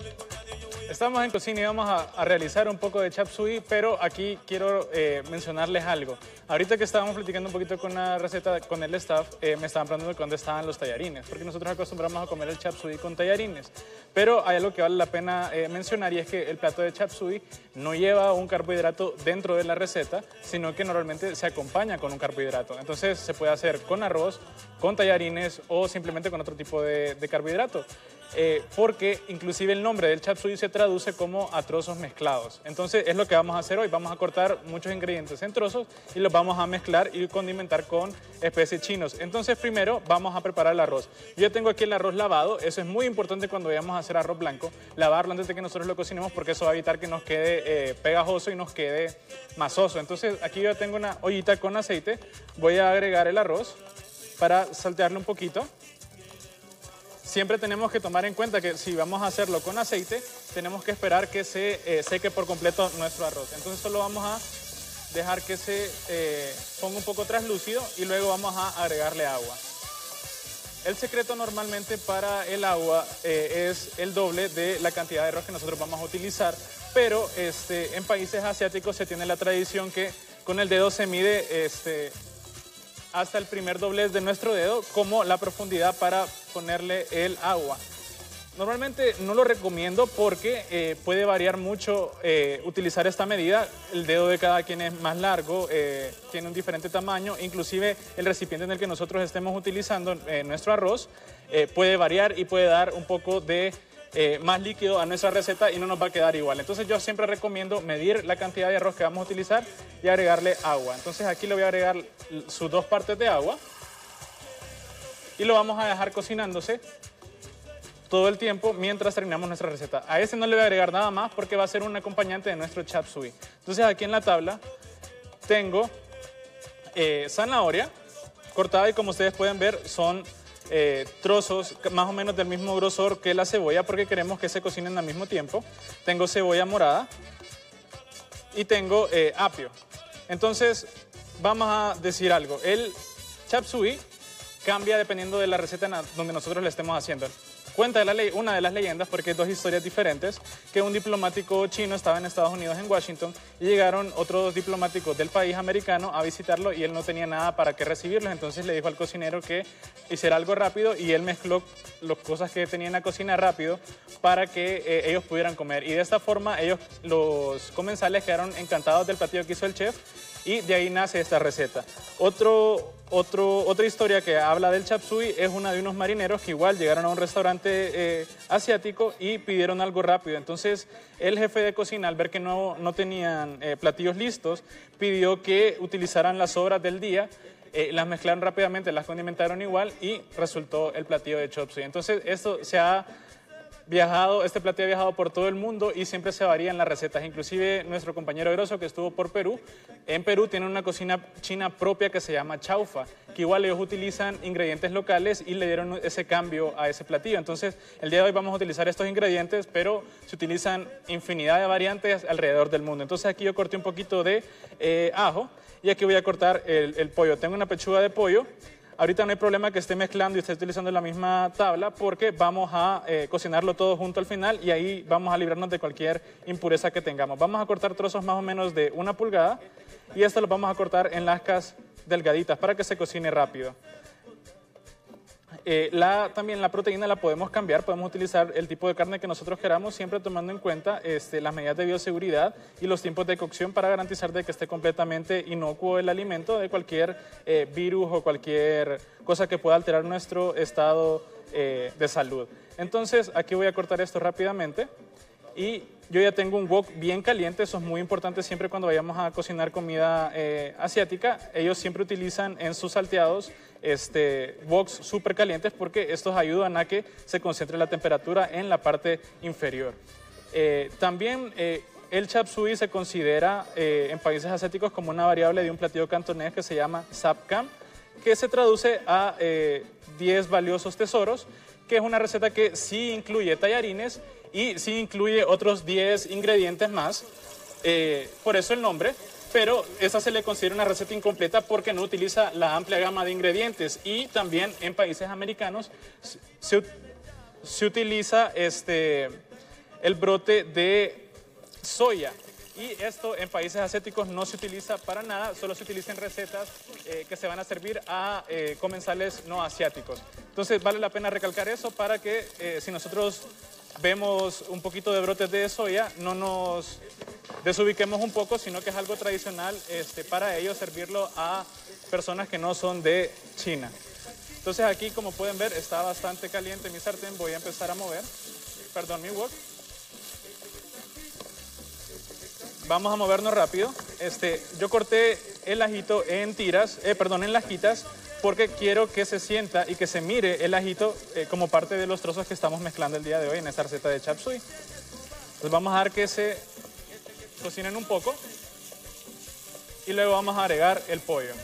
Estamos en cocina y vamos a realizar un poco de chop suey, pero aquí quiero mencionarles algo. Ahorita que estábamos platicando un poquito con la receta con el staff, me estaban preguntando dónde estaban los tallarines, porque nosotros acostumbramos a comer el chop suey con tallarines. Pero hay algo que vale la pena mencionar y es que el plato de chop suey no lleva un carbohidrato dentro de la receta, sino que normalmente se acompaña con un carbohidrato. Entonces se puede hacer con arroz, con tallarines o simplemente con otro tipo de carbohidrato. Porque inclusive el nombre del chop suey se traduce como a trozos mezclados. Entonces es lo que vamos a hacer hoy. Vamos a cortar muchos ingredientes en trozos y los vamos a mezclar y condimentar con especies chinos. Entonces primero vamos a preparar el arroz. Yo ya tengo aquí el arroz lavado. Eso es muy importante cuando vayamos a hacer arroz blanco. Lavarlo antes de que nosotros lo cocinemos porque eso va a evitar que nos quede pegajoso y nos quede masoso. Entonces aquí yo tengo una ollita con aceite. Voy a agregar el arroz para saltearlo un poquito. Siempre tenemos que tomar en cuenta que si vamos a hacerlo con aceite, tenemos que esperar que se seque por completo nuestro arroz. Entonces solo vamos a dejar que se ponga un poco traslúcido y luego vamos a agregarle agua. El secreto normalmente para el agua es el doble de la cantidad de arroz que nosotros vamos a utilizar, pero en países asiáticos se tiene la tradición que con el dedo se mide hasta el primer doblez de nuestro dedo como la profundidad para ponerle el agua. Normalmente no lo recomiendo porque puede variar mucho utilizar esta medida. El dedo de cada quien es más largo, tiene un diferente tamaño, inclusive el recipiente en el que nosotros estemos utilizando nuestro arroz puede variar y puede dar un poco de más líquido a nuestra receta y no nos va a quedar igual. Entonces yo siempre recomiendo medir la cantidad de arroz que vamos a utilizar y agregarle agua. Entonces aquí le voy a agregar sus 2 partes de agua y lo vamos a dejar cocinándose todo el tiempo mientras terminamos nuestra receta. A este no le voy a agregar nada más porque va a ser un acompañante de nuestro chop suey. Entonces aquí en la tabla tengo zanahoria cortada y como ustedes pueden ver son trozos más o menos del mismo grosor que la cebolla porque queremos que se cocinen al mismo tiempo. Tengo cebolla morada y tengo apio. Entonces vamos a decir algo. El chop suey cambia dependiendo de la receta donde nosotros le estemos haciendo. Cuenta una de las leyendas, porque hay 2 historias diferentes, que un diplomático chino estaba en Estados Unidos, en Washington, y llegaron otros diplomáticos del país americano a visitarlo y él no tenía nada para qué recibirlos. Entonces le dijo al cocinero que hiciera algo rápido y él mezcló las cosas que tenían en la cocina rápido para que ellos pudieran comer. Y de esta forma los comensales quedaron encantados del platillo que hizo el chef y de ahí nace esta receta. Otra historia que habla del chop suey es una de unos marineros que igual llegaron a un restaurante asiático y pidieron algo rápido. Entonces el jefe de cocina, al ver que no tenían platillos listos, pidió que utilizaran las sobras del día, las mezclaron rápidamente, las condimentaron igual y resultó el platillo de chop suey. Entonces esto este platillo ha viajado por todo el mundo y siempre se varían las recetas. Inclusive nuestro compañero Grosso que estuvo por Perú, en Perú tienen una cocina china propia que se llama chaufa, que igual ellos utilizan ingredientes locales y le dieron ese cambio a ese platillo. Entonces el día de hoy vamos a utilizar estos ingredientes, pero se utilizan infinidad de variantes alrededor del mundo. Entonces aquí yo corté un poquito de ajo y aquí voy a cortar el pollo. Tengo una pechuga de pollo. Ahorita no hay problema que esté mezclando y esté utilizando la misma tabla porque vamos a cocinarlo todo junto al final y ahí vamos a librarnos de cualquier impureza que tengamos. Vamos a cortar trozos más o menos de 1 pulgada y esto lo vamos a cortar en lascas delgaditas para que se cocine rápido. También la proteína la podemos cambiar, podemos utilizar el tipo de carne que nosotros queramos, siempre tomando en cuenta las medidas de bioseguridad y los tiempos de cocción para garantizar de que esté completamente inocuo el alimento de cualquier virus o cualquier cosa que pueda alterar nuestro estado de salud. Entonces aquí voy a cortar esto rápidamente y yo ya tengo un wok bien caliente. Eso es muy importante siempre cuando vayamos a cocinar comida asiática. Ellos siempre utilizan en sus salteados woks súper calientes porque estos ayudan a que se concentre la temperatura en la parte inferior. También el chop suey se considera en países asiáticos como una variable de un platillo cantonés que se llama sap cam, que se traduce a 10 valiosos tesoros, que es una receta que sí incluye tallarines y sí incluye otros 10 ingredientes más, por eso el nombre, pero esa se le considera una receta incompleta porque no utiliza la amplia gama de ingredientes y también en países americanos se utiliza el brote de soya. Y esto en países asiáticos no se utiliza para nada, solo se utiliza en recetas que se van a servir a comensales no asiáticos. Entonces vale la pena recalcar eso para que si nosotros vemos un poquito de brotes de soya, no nos desubiquemos un poco, sino que es algo tradicional para ellos servirlo a personas que no son de China. Entonces aquí, como pueden ver, está bastante caliente mi sartén. Voy a empezar a mover, perdón, mi wok. Vamos a movernos rápido. Yo corté el ajito en tiras, en lajitas, porque quiero que se sienta y que se mire el ajito como parte de los trozos que estamos mezclando el día de hoy en esta receta de chop suey. Entonces vamos a dejar que se cocinen un poco y luego vamos a agregar el pollo.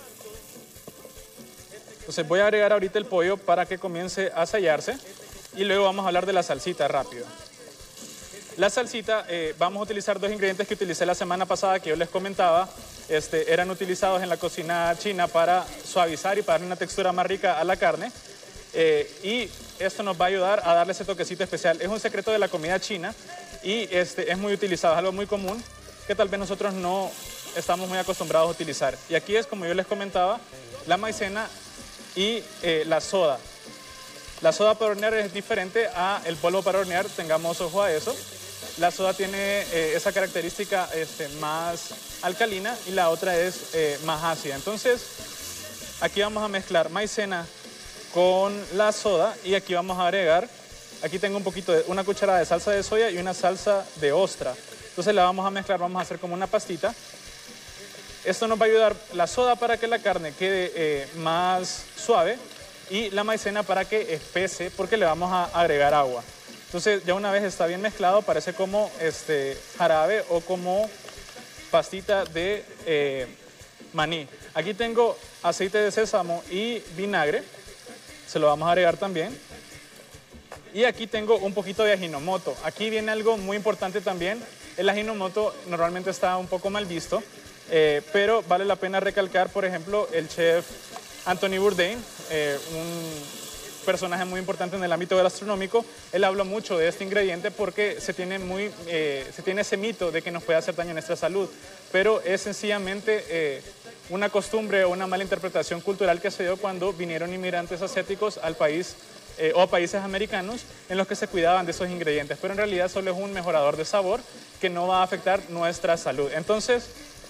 Entonces voy a agregar ahorita el pollo para que comience a sellarse y luego vamos a hablar de la salsita rápido. La salsita, vamos a utilizar dos ingredientes que utilicé la semana pasada que yo les comentaba. Eran utilizados en la cocina china para suavizar y para darle una textura más rica a la carne. Y esto nos va a ayudar a darle ese toquecito especial. Es un secreto de la comida china y es muy utilizado, es algo muy común que tal vez nosotros no estamos muy acostumbrados a utilizar. Y aquí es, como yo les comentaba, la maicena y la soda. La soda para hornear es diferente a el polvo para hornear, tengamos ojo a eso. La soda tiene esa característica más alcalina y la otra es más ácida. Entonces, aquí vamos a mezclar maicena con la soda y aquí vamos a agregar, aquí tengo un poquito de una cucharada de salsa de soya y una salsa de ostra. Entonces la vamos a mezclar, vamos a hacer como una pastita. Esto nos va a ayudar la soda para que la carne quede más suave y la maicena para que espese porque le vamos a agregar agua. Entonces ya una vez está bien mezclado parece como jarabe o como pastita de maní. Aquí tengo aceite de sésamo y vinagre, se lo vamos a agregar también. Y aquí tengo un poquito de ajinomoto. Aquí viene algo muy importante también. El ajinomoto normalmente está un poco mal visto, pero vale la pena recalcar, por ejemplo, el chef Anthony Bourdain, un personaje muy importante en el ámbito gastronómico. Él habló mucho de este ingrediente porque se tiene ese mito de que nos puede hacer daño a nuestra salud, pero es sencillamente una costumbre o una mala interpretación cultural que se dio cuando vinieron inmigrantes asiáticos al país o a países americanos en los que se cuidaban de esos ingredientes, pero en realidad solo es un mejorador de sabor que no va a afectar nuestra salud. Entonces,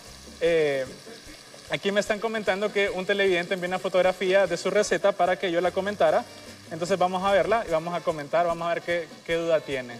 aquí me están comentando que un televidente envió una fotografía de su receta para que yo la comentara. Entonces vamos a verla y vamos a comentar, vamos a ver qué duda tiene.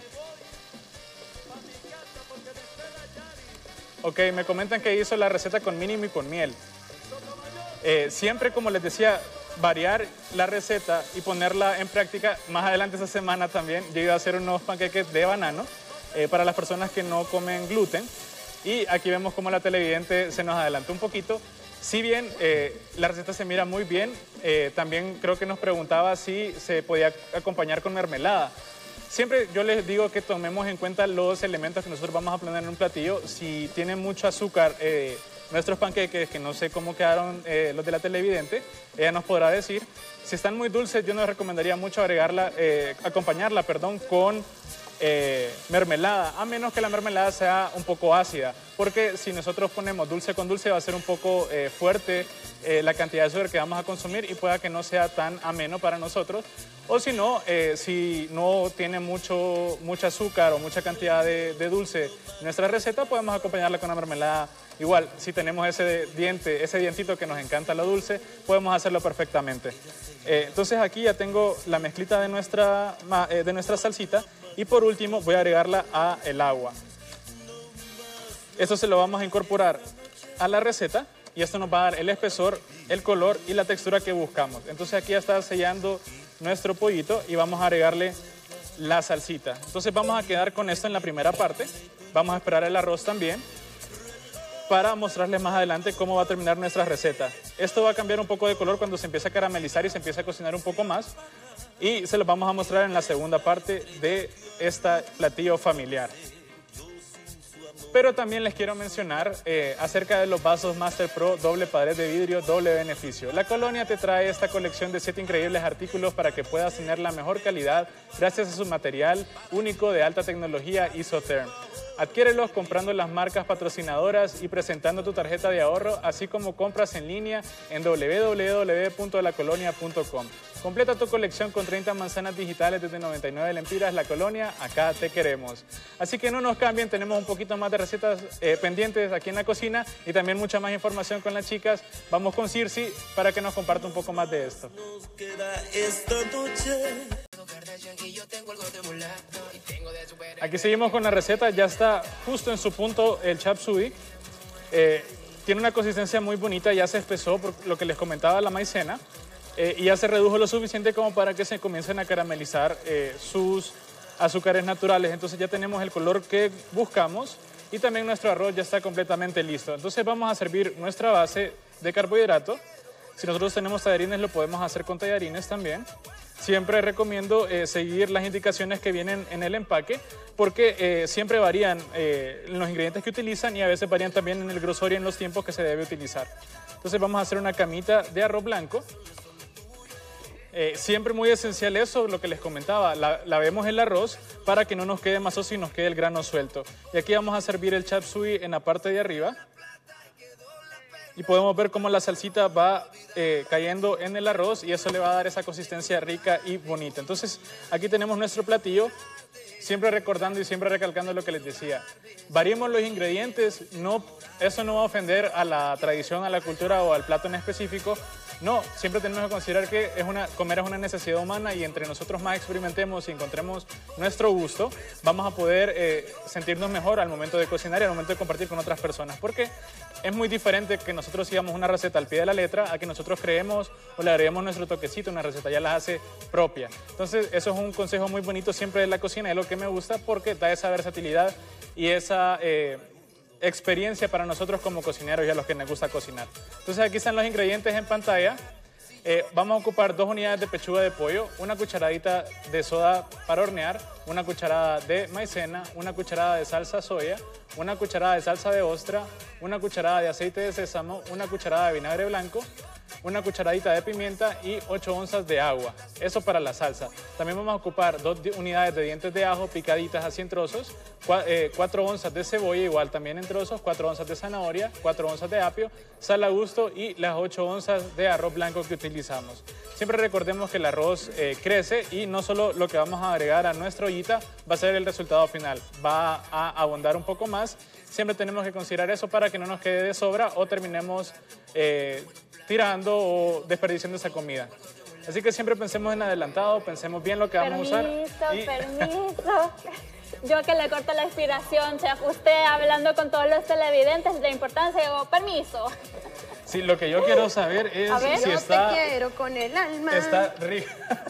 Ok, me comentan que hizo la receta con mínimo y con miel. Siempre, como les decía, variar la receta y ponerla en práctica. Más adelante esa semana también yo iba a hacer unos panqueques de banano para las personas que no comen gluten. Y aquí vemos cómo la televidente se nos adelantó un poquito. Si bien la receta se mira muy bien, también creo que nos preguntaba si se podía acompañar con mermelada. Siempre yo les digo que tomemos en cuenta los elementos que nosotros vamos a planear en un platillo. Si tienen mucho azúcar nuestros panqueques, que no sé cómo quedaron los de la televidente, ella nos podrá decir. Si están muy dulces, yo nos recomendaría mucho acompañarla con mermelada, a menos que la mermelada sea un poco ácida, porque si nosotros ponemos dulce con dulce va a ser un poco fuerte la cantidad de azúcar que vamos a consumir y pueda que no sea tan ameno para nosotros. O si no tiene mucho azúcar o mucha cantidad de dulce en nuestra receta, podemos acompañarla con una mermelada. Igual, si tenemos ese dientito que nos encanta lo dulce, podemos hacerlo perfectamente. Entonces aquí ya tengo la mezclita de nuestra salsita y por último voy a agregarla a el agua. Esto se lo vamos a incorporar a la receta y esto nos va a dar el espesor, el color y la textura que buscamos. Entonces aquí ya está sellando nuestro pollito y vamos a agregarle la salsita. Entonces vamos a quedar con esto en la primera parte. Vamos a esperar el arroz también para mostrarles más adelante cómo va a terminar nuestra receta. Esto va a cambiar un poco de color cuando se empiece a caramelizar y se empiece a cocinar un poco más. Y se los vamos a mostrar en la segunda parte de este platillo familiar. Pero también les quiero mencionar acerca de los vasos Master Pro doble pared de vidrio, doble beneficio. La Colonia te trae esta colección de 7 increíbles artículos para que puedas tener la mejor calidad gracias a su material único de alta tecnología Isotherm. Adquiérelos comprando las marcas patrocinadoras y presentando tu tarjeta de ahorro, así como compras en línea en www.lacolonia.com. Completa tu colección con 30 manzanas digitales desde 99 lempiras. La Colonia, acá te queremos. Así que no nos cambien, tenemos un poquito más de recetas pendientes aquí en la cocina y también mucha más información con las chicas. Vamos con Circe para que nos comparta un poco más de esto. Aquí seguimos con la receta, ya está justo en su punto el chop suey. Tiene una consistencia muy bonita, ya se espesó por lo que les comentaba la maicena y ya se redujo lo suficiente como para que se comiencen a caramelizar sus azúcares naturales. Entonces ya tenemos el color que buscamos y también nuestro arroz ya está completamente listo. Entonces vamos a servir nuestra base de carbohidrato. Si nosotros tenemos tallarines lo podemos hacer con tallarines también. Siempre recomiendo seguir las indicaciones que vienen en el empaque porque siempre varían los ingredientes que utilizan y a veces varían también en el grosor y en los tiempos que se debe utilizar. Entonces vamos a hacer una camita de arroz blanco. Siempre muy esencial eso, lo que les comentaba, lavemos el arroz para que no nos quede masoso y nos quede el grano suelto. Y aquí vamos a servir el chop suey en la parte de arriba. Y podemos ver cómo la salsita va cayendo en el arroz y eso le va a dar esa consistencia rica y bonita. Entonces, aquí tenemos nuestro platillo, siempre recordando y siempre recalcando lo que les decía. Variemos los ingredientes, eso no va a ofender a la tradición, a la cultura o al plato en específico. No, siempre tenemos que considerar que comer es una necesidad humana y entre nosotros más experimentemos y encontremos nuestro gusto, vamos a poder sentirnos mejor al momento de cocinar y al momento de compartir con otras personas. Porque es muy diferente que nosotros sigamos una receta al pie de la letra a que nosotros creemos o le agreguemos nuestro toquecito, una receta ya la hace propia. Entonces, eso es un consejo muy bonito siempre de la cocina, es lo que me gusta porque da esa versatilidad y esa experiencia para nosotros como cocineros y a los que nos gusta cocinar. Entonces aquí están los ingredientes en pantalla. Vamos a ocupar 2 unidades de pechuga de pollo, una cucharadita de soda para hornear, una cucharada de maicena, una cucharada de salsa soya, una cucharada de salsa de ostra, una cucharada de aceite de sésamo, una cucharada de vinagre blanco, una cucharadita de pimienta y 8 onzas de agua. Eso para la salsa. También vamos a ocupar 2 unidades de dientes de ajo picaditas así en trozos, 4 onzas de cebolla igual también en trozos, 4 onzas de zanahoria, 4 onzas de apio, sal a gusto y las 8 onzas de arroz blanco que utilizamos. Siempre recordemos que el arroz crece y no solo lo que vamos a agregar a nuestra ollita va a ser el resultado final, va a abundar un poco más. Siempre tenemos que considerar eso para que no nos quede de sobra o terminemos tirando o desperdiciando esa comida. Así que siempre pensemos en adelantado, pensemos bien lo que vamos a usar. Permiso. Yo que le corto la inspiración, chef. Usted hablando con todos los televidentes de la importancia, digo, permiso. Sí, lo que yo quiero saber es si yo está... te quiero con el alma. Está rico.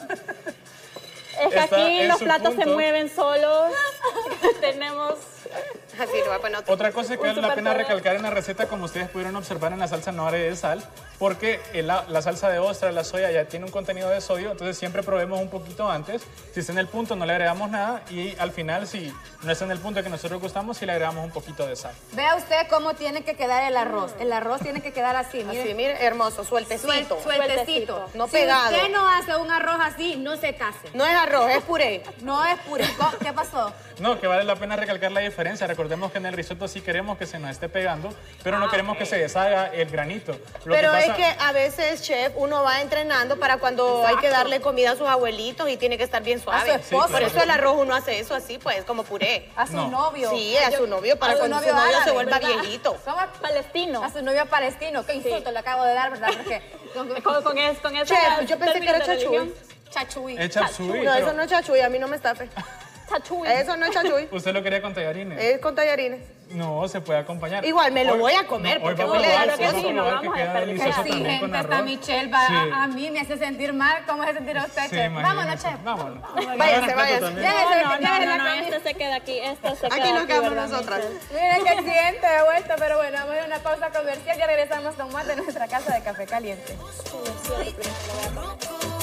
Es que aquí los platos se mueven solos. Tenemos... Así lo voy a poner otro. Otra cosa que vale la pena recalcar en la receta, como ustedes pudieron observar en la salsa no agregué sal, porque la salsa de ostra, la soya, ya tiene un contenido de sodio, entonces siempre probemos un poquito antes. Si está en el punto no le agregamos nada y al final si no está en el punto que nosotros gustamos, sí le agregamos un poquito de sal. Vea usted cómo tiene que quedar el arroz. El arroz tiene que quedar así, mire. Así, mire, hermoso, sueltecito. Sueltecito. No si pegado. usted no hace un arroz así, no se case. No es arroz, es puré. No es puré. ¿Qué pasó? No, que vale la pena recalcar la diferencia. Recordemos que en el risotto sí queremos que se nos esté pegando, pero no queremos que se deshaga el granito. Pero es que a veces, chef, uno va entrenando para cuando hay que darle comida a sus abuelitos y tiene que estar bien suave. A su esposo. Por eso el arroz uno hace eso así, pues, como puré. A su novio. Sí, a su novio, para cuando su novio árabe, se vuelva ¿verdad? viejito. ¿Cómo? Palestino. A su novio palestino. Qué insulto le acabo de dar, ¿verdad? Porque Con ese Chef, yo pensé que era chachuy. chachuy. Es chop suey, No, pero eso no es chachuy, a mí no me estafe. chachuy. Eso no es chachuy, usted lo quería con tallarines. es con tallarines. No, se puede acompañar. Igual me lo voy a comer, hoy porque vamos huele a claro que probar sí, no que vamos a queda desperdiciar. delicioso Sí, también con gente, arroz. hasta Michelle va Sí. a mí me hace sentir mal. ¿Cómo se sentirá usted, Sí, chef? Vámonos, imagínese. chef. Vámonos. Váyanse, váyanse. No, este se queda aquí, este se queda Aquí nos quedamos ¿verdad, nosotras. Miren qué accidente de vuelta, pero bueno, vamos a ir a una pausa comercial. Ya regresamos con más de nuestra casa de café caliente. Michelle?